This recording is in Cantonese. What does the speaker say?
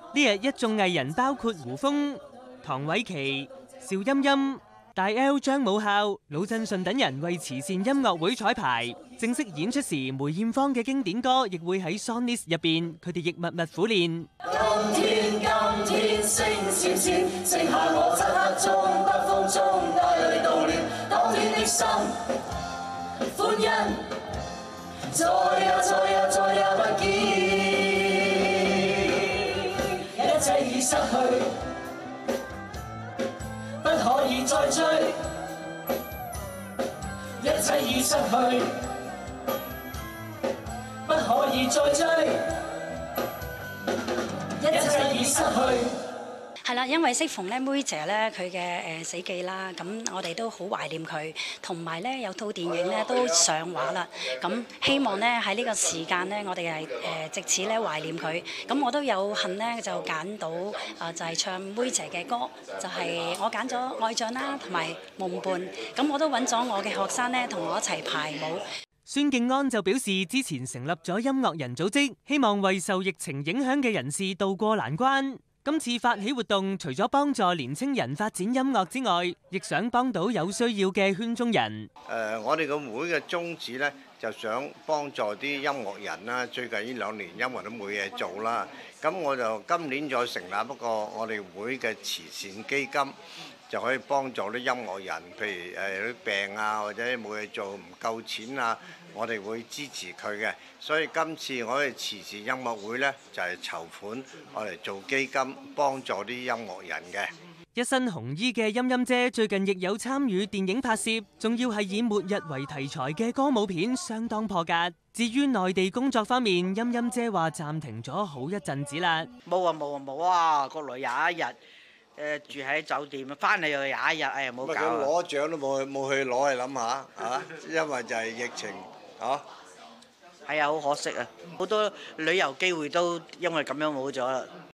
呢日一眾藝人包括胡楓、唐偉琪、邵音音、大 L 張武孝、魯振順等人為慈善音樂會彩排。正式演出時，梅艷芳嘅經典歌亦會喺 song list 入邊，佢哋亦密密苦練。 今天星閃閃，剩下我漆黑中北風中帶淚悼念當天的心歡欣，再也不見，一切已失去，不可以再追，一切已失去，不可以再追，一切已失去。 係啦，因為適逢咧妹姐咧佢嘅死記啦，咁我哋都好懷念佢，同埋咧有套電影咧都上畫啦，咁希望咧喺呢個時間咧，我哋係藉此咧懷念佢。咁我都有幸咧就揀到就係唱妹姐嘅歌，就係我揀咗愛將啦，同埋夢伴。咁我都揾咗我嘅學生咧同我一齊排舞。 孫敬安就表示，之前成立咗音樂人組織，希望為受疫情影響嘅人士渡過難關。今次發起活動，除咗幫助年青人發展音樂之外，亦想幫到有需要嘅圈中人。 我哋個會嘅宗旨呢，就想幫助啲音樂人啦。最近呢2年音樂都冇嘢做啦，咁我就今年再成立一個我哋會嘅慈善基金，就可以幫助啲音樂人，譬如有啲病啊，或者冇嘢做唔夠錢啊，我哋會支持佢嘅。所以今次我哋慈善音樂會呢，就係籌款，我哋做基金幫助啲音樂人嘅。 一身紅衣嘅音音姐最近亦有參與電影拍攝，仲要係以末日為題材嘅歌舞片，相當破格。至於內地工作方面，音音姐話暫停咗好一陣子啦。 冇啊！國內21日住喺酒店，翻嚟又21日，哎呀冇搞。 佢攞獎都冇去攞，你諗下嚇，因為就係疫情嚇。 係啊，好可惜啊！好多旅遊機會都因為咁樣冇咗啦。